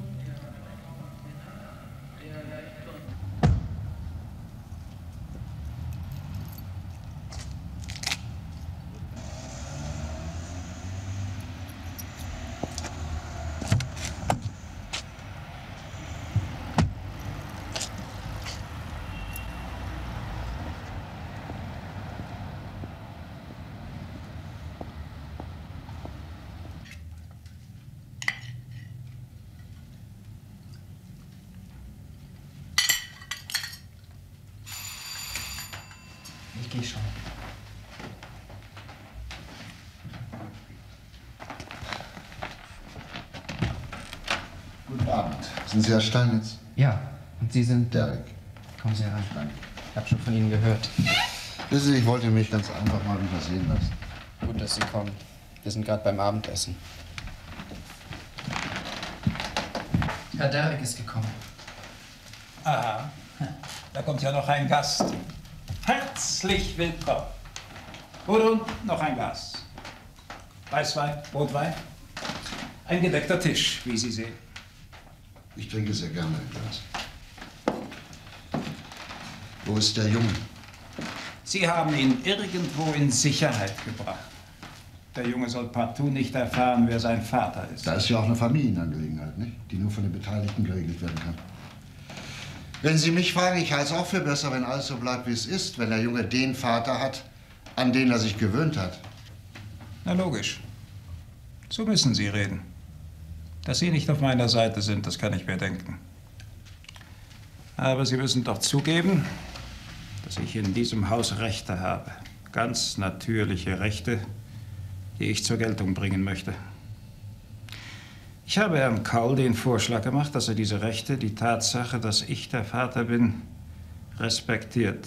Ich gehe schon. Guten Abend. Sind Sie Herr Steinitz? Ja, und Sie sind... Derek. Kommen Sie herein. Ich habe schon von Ihnen gehört. Wissen Sie, ich wollte mich ganz einfach mal übersehen lassen. Gut, dass Sie kommen. Wir sind gerade beim Abendessen. Herr Derek ist gekommen. Aha, da kommt ja noch ein Gast. Herzlich willkommen. Und noch ein Glas. Weißwein, Rotwein. Ein gedeckter Tisch, wie Sie sehen. Ich trinke sehr gerne ein Glas. Wo ist der Junge? Sie haben ihn irgendwo in Sicherheit gebracht. Der Junge soll partout nicht erfahren, wer sein Vater ist. Da ist ja auch eine Familienangelegenheit, nicht? Die nur von den Beteiligten geregelt werden kann. Wenn Sie mich fragen, ich halte es auch für besser, wenn alles so bleibt, wie es ist, wenn der Junge den Vater hat, an den er sich gewöhnt hat. Na logisch. So müssen Sie reden. Dass Sie nicht auf meiner Seite sind, das kann ich mir denken. Aber Sie müssen doch zugeben, dass ich in diesem Haus Rechte habe. Ganz natürliche Rechte, die ich zur Geltung bringen möchte. Ich habe Herrn Kaul den Vorschlag gemacht, dass er diese Rechte, die Tatsache, dass ich der Vater bin, respektiert.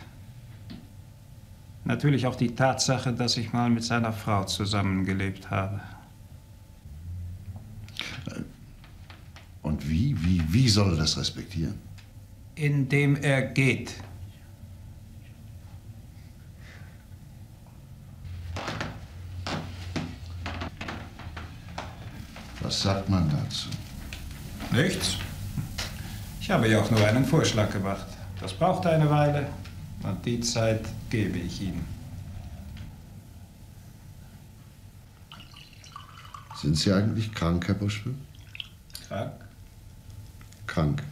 Natürlich auch die Tatsache, dass ich mal mit seiner Frau zusammengelebt habe. Und wie soll er das respektieren? Indem er geht. Was sagt man dazu? Nichts. Ich habe ja auch nur einen Vorschlag gemacht. Das braucht eine Weile und die Zeit gebe ich Ihnen. Sind Sie eigentlich krank, Herr Buschwil? Krank? Krank.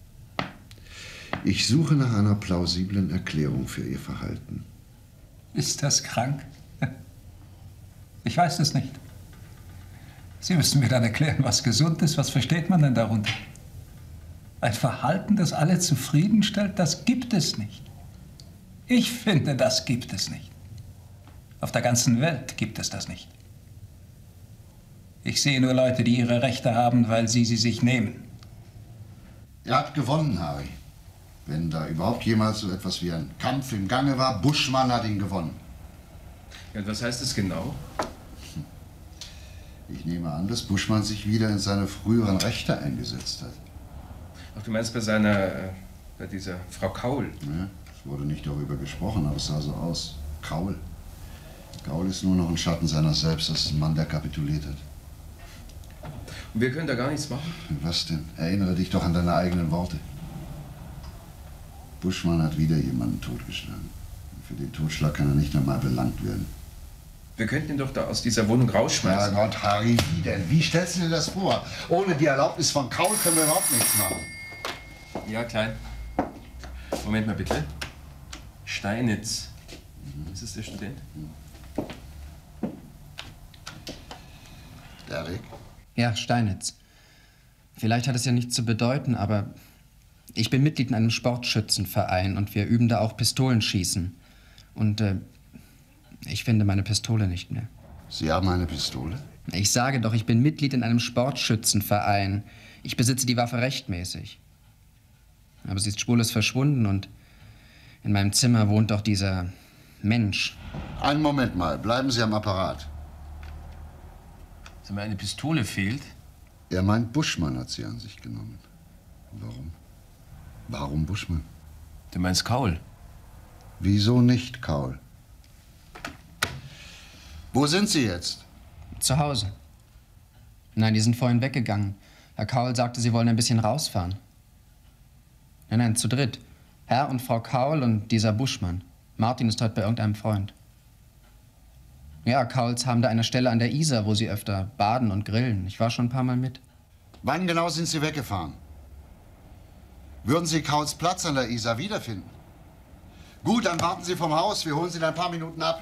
Ich suche nach einer plausiblen Erklärung für Ihr Verhalten. Ist das krank? Ich weiß es nicht. Sie müssen mir dann erklären, was gesund ist. Was versteht man denn darunter? Ein Verhalten, das alle zufriedenstellt, das gibt es nicht. Ich finde, das gibt es nicht. Auf der ganzen Welt gibt es das nicht. Ich sehe nur Leute, die ihre Rechte haben, weil sie sich nehmen. Er hat gewonnen, Harry. Wenn da überhaupt jemals so etwas wie ein Kampf im Gange war, Buschmann hat ihn gewonnen. Ja, und was heißt das genau? Ich nehme an, dass Buschmann sich wieder in seine früheren Rechte eingesetzt hat. Ach, du meinst bei dieser Frau Kaul? Ja, es wurde nicht darüber gesprochen, aber es sah so aus. Kaul. Kaul ist nur noch ein Schatten seiner selbst. Das ist ein Mann, der kapituliert hat. Und wir können da gar nichts machen? Was denn? Erinnere dich doch an deine eigenen Worte. Buschmann hat wieder jemanden totgeschlagen. Für den Totschlag kann er nicht einmal belangt werden. Wir könnten ihn doch da aus dieser Wohnung rausschmeißen. Ja Gott, Harry, wie denn? Wie stellst du dir das vor? Ohne die Erlaubnis von Kaul können wir überhaupt nichts machen. Ja, Klein. Moment mal bitte. Steinitz. Ist es der Student? Derek? Ja, Steinitz. Vielleicht hat es ja nichts zu bedeuten, aber ich bin Mitglied in einem Sportschützenverein und wir üben da auch Pistolenschießen. Und Ich finde meine Pistole nicht mehr. Sie haben eine Pistole? Ich sage doch, ich bin Mitglied in einem Sportschützenverein. Ich besitze die Waffe rechtmäßig. Aber sie ist spurlos verschwunden und in meinem Zimmer wohnt doch dieser Mensch. Einen Moment mal, bleiben Sie am Apparat. Sag mal, eine Pistole fehlt? Er meint, Buschmann hat sie an sich genommen. Warum? Warum Buschmann? Du meinst Kaul? Wieso nicht Kaul? Wo sind Sie jetzt? Zu Hause. Nein, die sind vorhin weggegangen. Herr Kaul sagte, Sie wollen ein bisschen rausfahren. Nein, zu dritt. Herr und Frau Kaul und dieser Buschmann. Martin ist heute bei irgendeinem Freund. Ja, Kauls haben da eine Stelle an der Isar, wo sie öfter baden und grillen. Ich war schon ein paar Mal mit. Wann genau sind Sie weggefahren? Würden Sie Kauls Platz an der Isar wiederfinden? Gut, dann warten Sie vom Haus. Wir holen Sie in ein paar Minuten ab.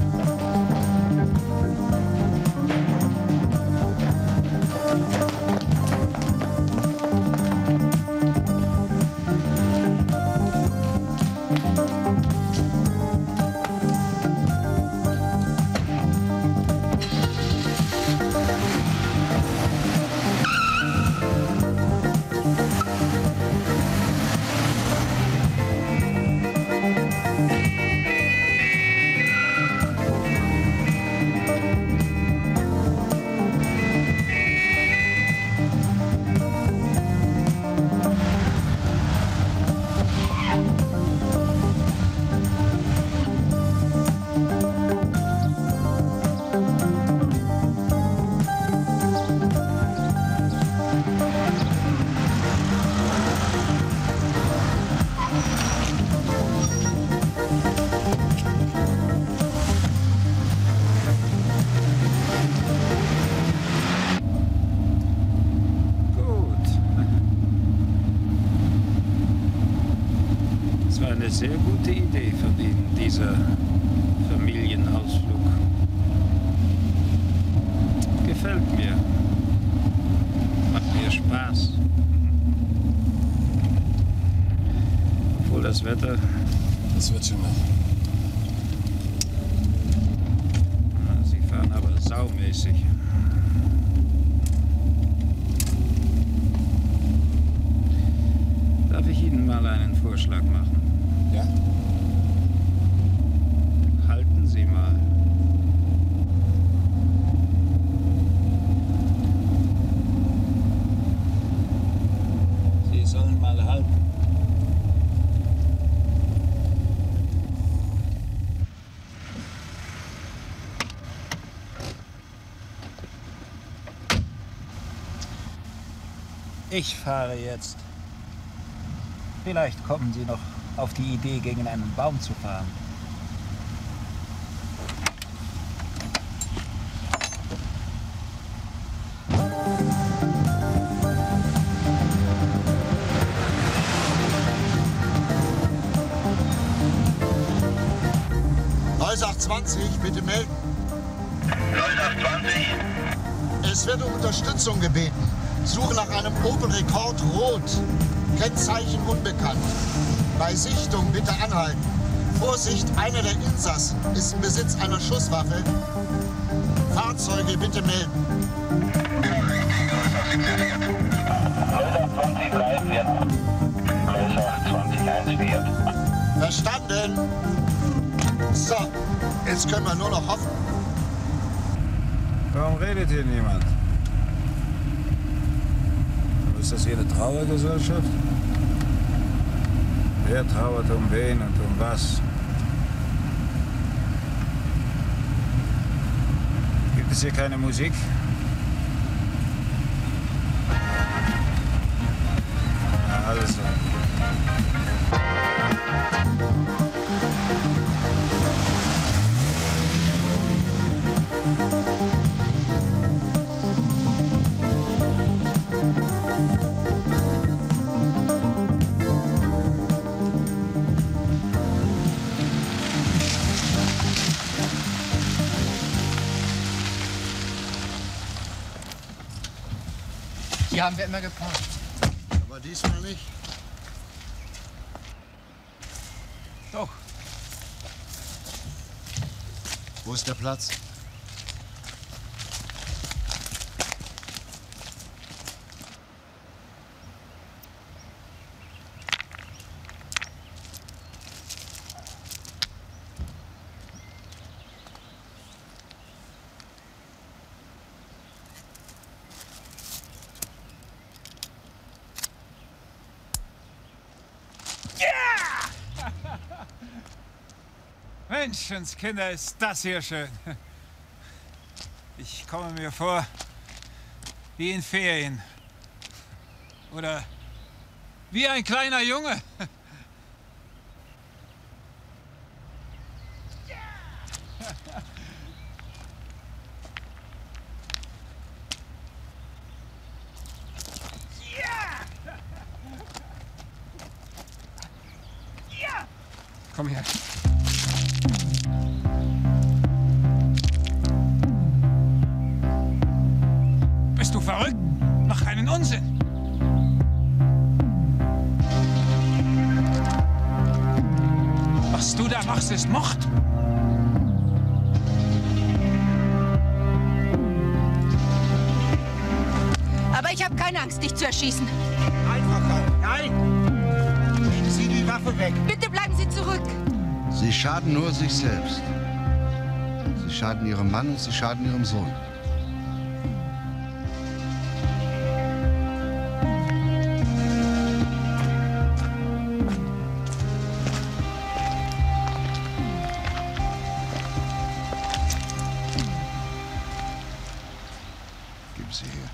Eine sehr gute Idee von Ihnen, dieser Familienausflug. Gefällt mir. Macht mir Spaß. Obwohl das Wetter... Das wird schon noch. Sie fahren aber saumäßig. Darf ich Ihnen mal einen Vorschlag machen? Ja? Halten Sie mal. Sie sollen mal halten. Ich fahre jetzt. Vielleicht kommen Sie noch auf die Idee, gegen einen Baum zu fahren. Neusach 20, bitte melden. Neusach 20. Es wird um Unterstützung gebeten. Suche nach einem Opel Rekord Rot. Kennzeichen unbekannt. Bei Sichtung bitte anhalten. Vorsicht, einer der Insassen ist im Besitz einer Schusswaffe. Fahrzeuge bitte melden. Neusach 20 bleibt jetzt. Neusach 20 1 fährt. Verstanden? So, jetzt können wir nur noch hoffen. Warum redet hier niemand? Ist das hier eine Trauergesellschaft? Wer trauert um wen und um was? Gibt es hier keine Musik? Na, also. Hier haben wir immer geparkt. Aber diesmal nicht. Doch. Wo ist der Platz? Menschenskinder, ist das hier schön. Ich komme mir vor wie in Ferien. Oder wie ein kleiner Junge. Komm her. Bist du verrückt? Mach keinen Unsinn. Was du da machst, ist Mord. Aber ich habe keine Angst, dich zu erschießen. Nein, Frau Kaul, nein! Legen Sie die Waffe weg. Bitte bleiben Sie zurück. Sie schaden nur sich selbst. Sie schaden Ihrem Mann und Sie schaden Ihrem Sohn. Geben Sie her.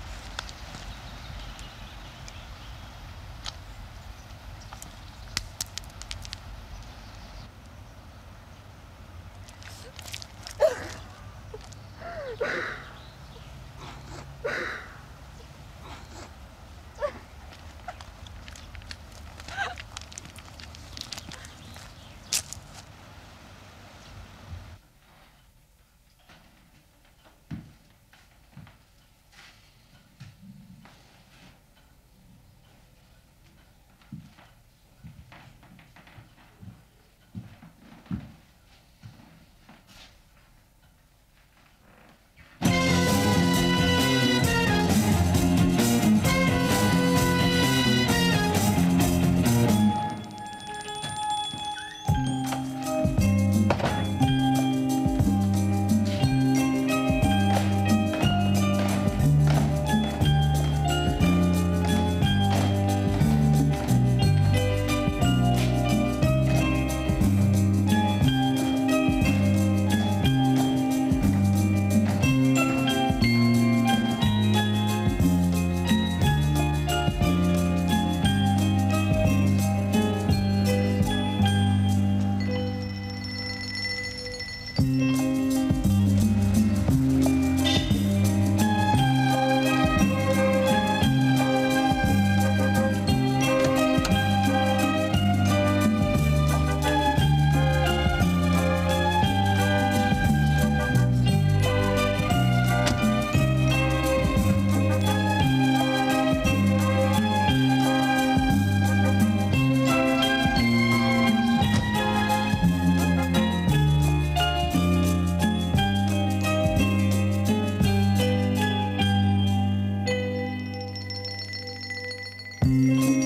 Musik